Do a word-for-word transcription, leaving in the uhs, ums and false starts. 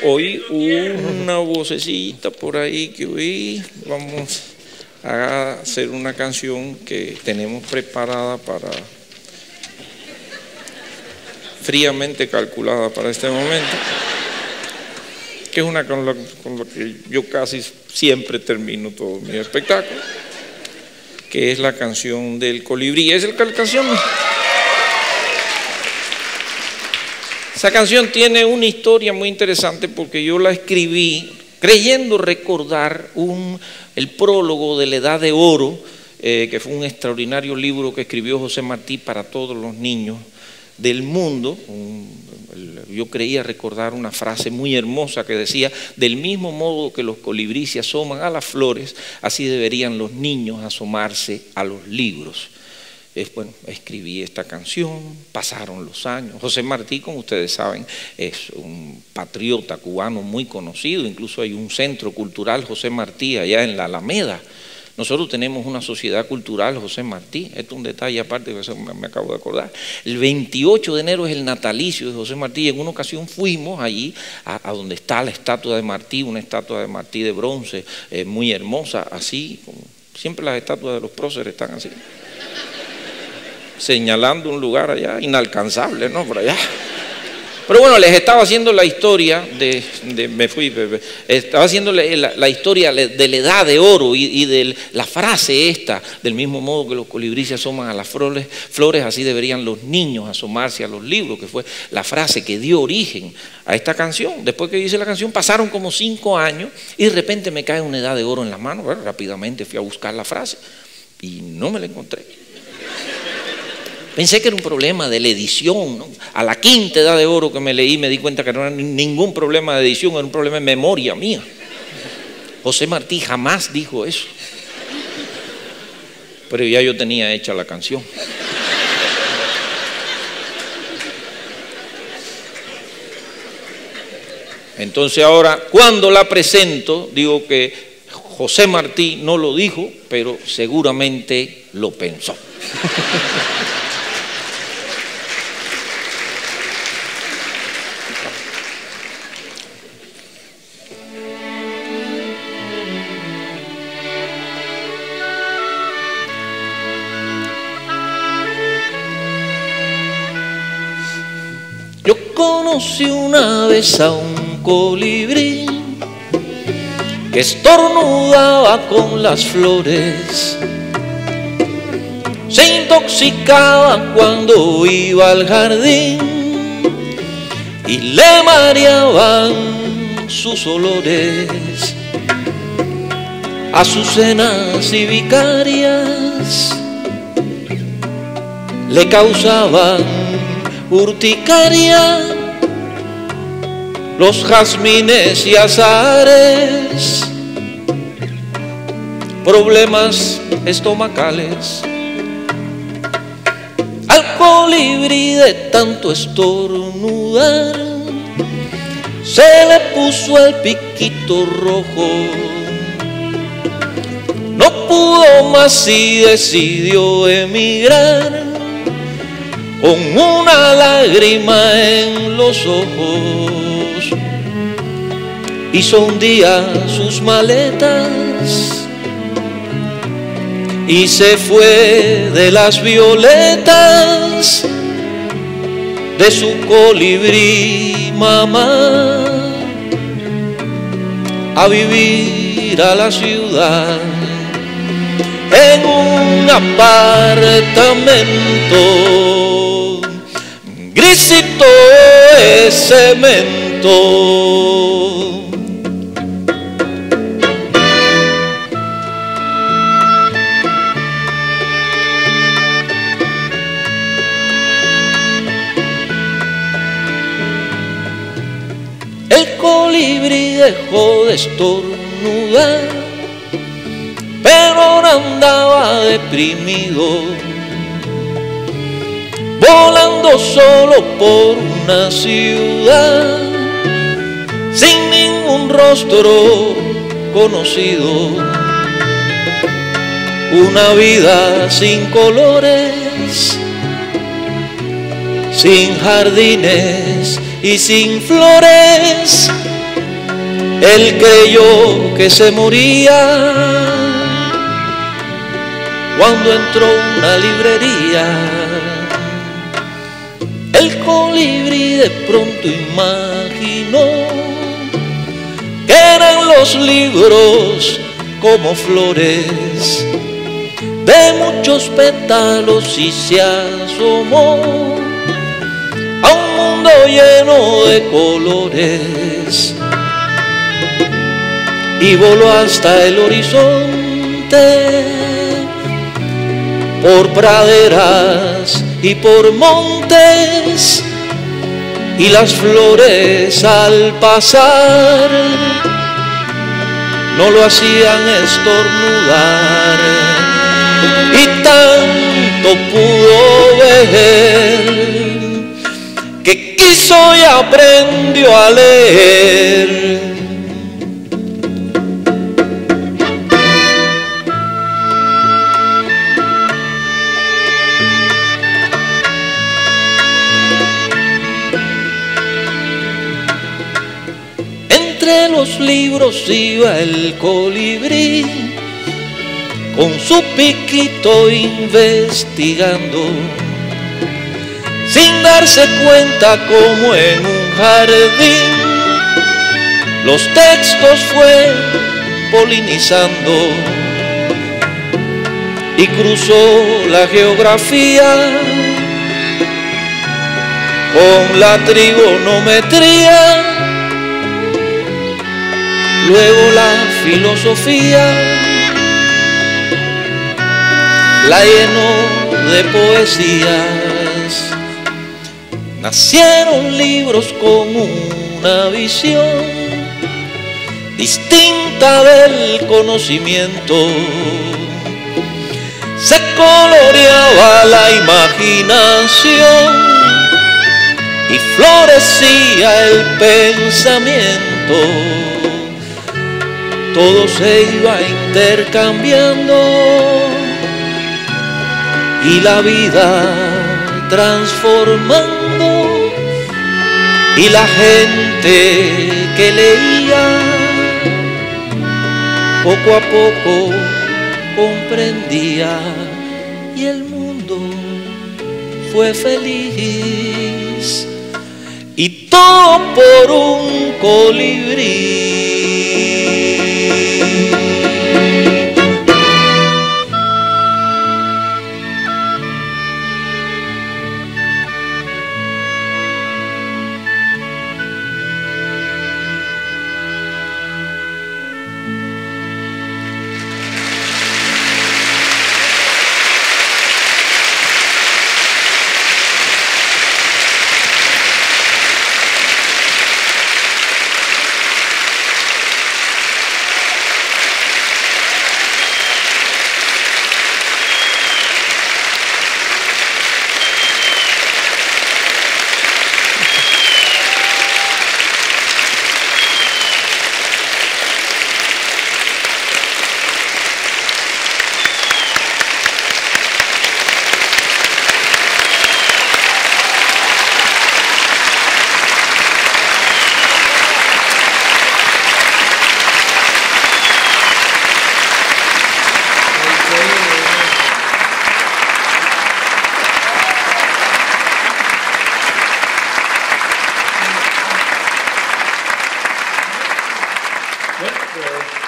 oí una vocecita por ahí que oí. Vamos a hacer una canción que tenemos preparada para, fríamente calculada para este momento, que es una con la, con la que yo casi siempre termino todos mis espectáculos, que es la canción del colibrí. Es la canción. Esa canción tiene una historia muy interesante porque yo la escribí creyendo recordar un, el prólogo de La Edad de Oro, eh, que fue un extraordinario libro que escribió José Martí para todos los niños del mundo. Un, yo creía recordar una frase muy hermosa que decía: del mismo modo que los colibríes se asoman a las flores, así deberían los niños asomarse a los libros. Es, bueno, escribí esta canción, pasaron los años. José Martí, como ustedes saben, es un patriota cubano muy conocido. Incluso hay un centro cultural José Martí allá en la Alameda. Nosotros tenemos una sociedad cultural José Martí. Esto es un detalle aparte que me acabo de acordar. El veintiocho de enero es el natalicio de José Martí. En una ocasión fuimos allí a, a donde está la estatua de Martí, una estatua de Martí de bronce, eh, muy hermosa, así como siempre las estatuas de los próceres están así, señalando un lugar allá inalcanzable, ¿no? Por allá. Pero bueno, les estaba haciendo la historia de, de me fui, estaba haciendo la, la historia de la Edad de Oro y, y de la frase esta: del mismo modo que los colibríes se asoman a las flores, flores, así deberían los niños asomarse a los libros, que fue la frase que dio origen a esta canción. Después que hice la canción pasaron como cinco años y de repente me cae una Edad de Oro en la mano. Bueno, rápidamente fui a buscar la frase y no me la encontré. Pensé que era un problema de la edición, ¿no? A la quinta Edad de Oro que me leí me di cuenta que no era ningún problema de edición, era un problema de memoria mía. José Martí jamás dijo eso. Pero ya yo tenía hecha la canción. Entonces ahora, cuando la presento, digo que José Martí no lo dijo, pero seguramente lo pensó. Yo conocí una vez a un colibrí que estornudaba con las flores, se intoxicaba cuando iba al jardín y le mareaban sus olores. Azucenas y vicarias le causaban urticaria, los jazmines y azahares, problemas estomacales. Al colibrí de tanto estornudar se le puso el piquito rojo, no pudo más y decidió emigrar con una lágrima en los ojos. Hizo un día sus maletas y se fue de las violetas de su colibrí mamá a vivir a la ciudad en un apartamento grisito de cemento. El colibrí dejó de estornudar, pero ahora andaba deprimido, volando solo por una ciudad, sin ningún rostro conocido, una vida sin colores, sin jardines y sin flores, Él creyó que se moría cuando entró a una librería. El colibrí de pronto imaginó que eran los libros como flores de muchos pétalos y se asomó a un mundo lleno de colores y voló hasta el horizonte, por praderas y por montes, y las flores al pasar no lo hacían estornudar, y tanto pudo ver que quiso y aprendió a leer. Entre los libros iba el colibrí con su piquito investigando, sin darse cuenta como en un jardín los textos fue polinizando y cruzó la geografía con la trigonometría, luego la filosofía la llenó de poesías. Nacieron libros con una visión distinta del conocimiento. Se coloreaba la imaginación y florecía el pensamiento. Todo se iba intercambiando y la vida transformando, y la gente que leía poco a poco comprendía, y el mundo fue feliz, y todo por un colibrí. Well,